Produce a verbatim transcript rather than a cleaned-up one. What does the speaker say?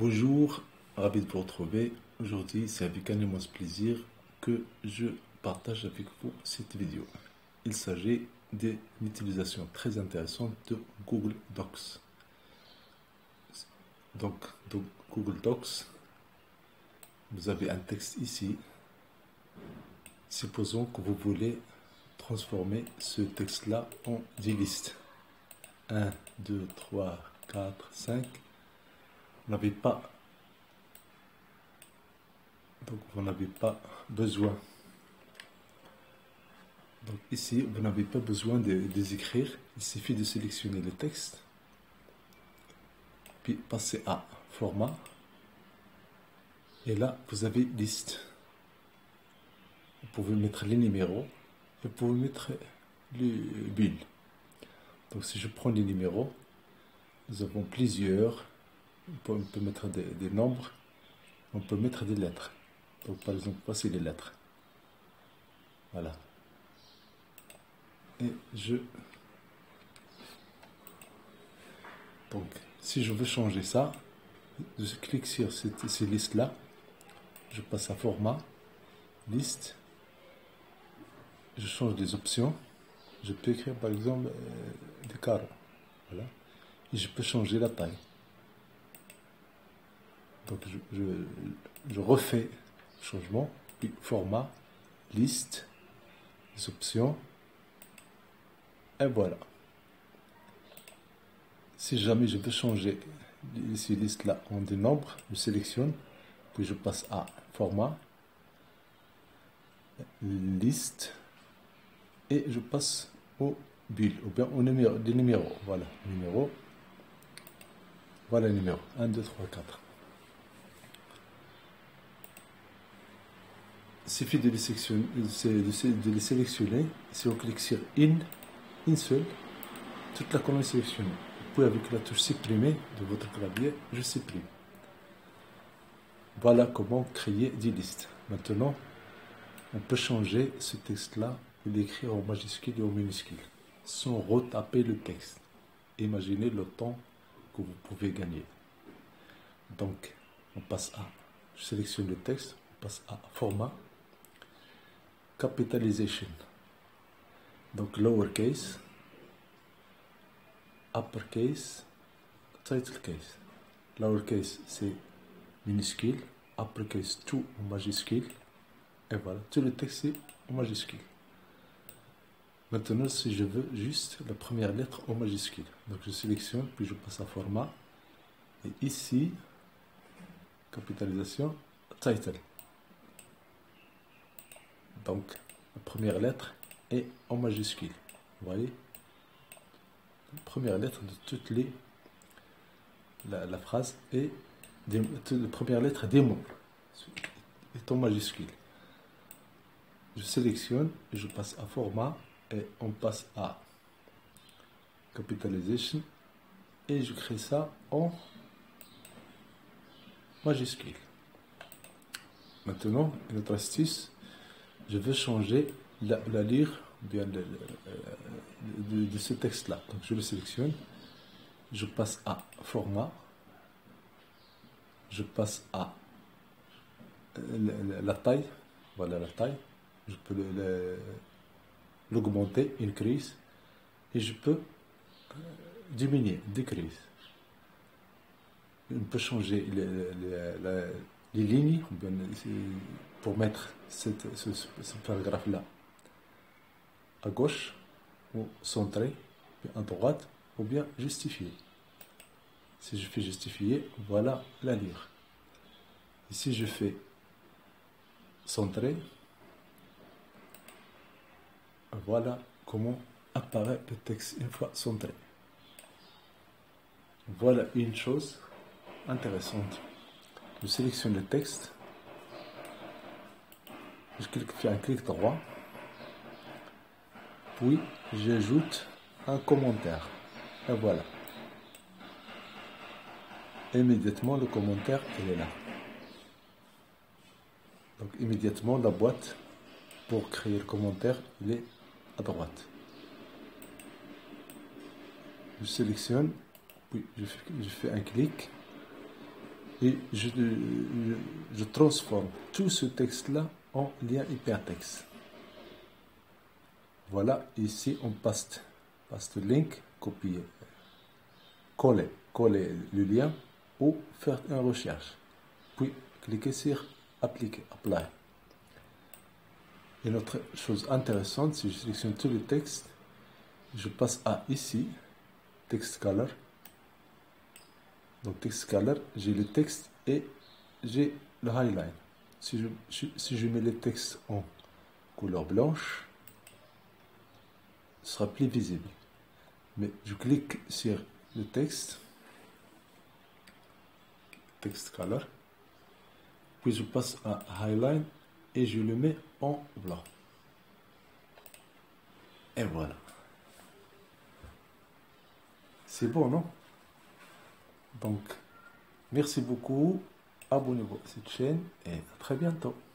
Bonjour, ravi de vous retrouver. Aujourd'hui, c'est avec un immense plaisir que je partage avec vous cette vidéo. Il s'agit d'une utilisation très intéressante de Google Docs. Donc, dans Google Docs, vous avez un texte ici. Supposons que vous voulez transformer ce texte-là en dix listes. un, deux, trois, quatre, cinq. Vous n'avez pas donc vous n'avez pas besoin donc ici vous n'avez pas besoin de, de les écrire. Il suffit de sélectionner le texte puis passer à format et là vous avez liste. Vous pouvez mettre les numéros et vous pouvez mettre les bulles. Donc si je prends les numéros, nous avons plusieurs. On peut mettre des, des nombres, on peut mettre des lettres. Donc par exemple, voici les lettres. Voilà. Et je... Donc, si je veux changer ça, je clique sur cette, ces listes-là. Je passe à format, liste. Je change des options. Je peux écrire par exemple euh, des carreaux. Voilà. Et je peux changer la taille. Donc je, je, je refais le changement, puis format, liste, les options, et voilà. Si jamais je veux changer ces listes-là en des nombres, je sélectionne, puis je passe à format, liste, et je passe au bulles, ou bien au numéro, des numéros. Voilà, numéro, voilà le numéro, un, deux, trois, quatre. Il suffit de les sélectionner, de les sélectionner. Si on clique sur In, une seule, toute la colonne est sélectionnée. Vous pouvez avec la touche supprimer de votre clavier, je supprime. Voilà comment créer des listes. Maintenant, on peut changer ce texte-là et l'écrire en majuscule et en minuscule, sans retaper le texte. Imaginez le temps que vous pouvez gagner. Donc, on passe à, je sélectionne le texte, on passe à format, capitalization, donc lowercase, uppercase, title case. Lowercase c'est minuscule, uppercase tout en majuscule, et voilà, tout le texte est en majuscule. Maintenant, si je veux juste la première lettre en majuscule, donc je sélectionne, puis je passe à format, et ici, capitalisation, title. Donc, la première lettre est en majuscule. Vous voyez? La première lettre de toutes les... La, la phrase est... Des, la première lettre des mots est en majuscule. Je sélectionne, et je passe à format, et on passe à capitalisation, et je crée ça en majuscule. Maintenant, une autre astuce, je veux changer la, la lire bien le, le, de, de ce texte-là. Donc je le sélectionne, je passe à format, je passe à la, la taille, voilà la taille, je peux l'augmenter, increase, et je peux diminuer, decrease. On peut changer les, les, les, les lignes pour mettre cette, ce, ce paragraphe-là à gauche, ou centré, à droite, ou bien justifier. Si je fais justifier, voilà la lire. Et si je fais centré, voilà comment apparaît le texte une fois centré. Voilà une chose intéressante. Je sélectionne le texte, je clique, fais un clic droit, puis j'ajoute un commentaire. Et voilà. Immédiatement, le commentaire il est là. Donc immédiatement, la boîte pour créer le commentaire, il est à droite. Je sélectionne, puis je fais, je fais un clic, et je, je, je transforme tout ce texte-là en lien hypertexte. Voilà, ici on paste, paste link, copier, coller, coller le lien ou faire une recherche. Puis cliquez sur appliquer, apply. Et une autre chose intéressante, si je sélectionne tout le texte, je passe à ici, text color. Donc text color, j'ai le texte et j'ai le highlight. Si je, si je mets le texte en couleur blanche, ce sera plus visible. Mais je clique sur le texte, text color, puis je passe à highlight et je le mets en blanc. Et voilà. C'est bon, non? Donc, merci beaucoup. Abonnez-vous à cette chaîne et à très bientôt.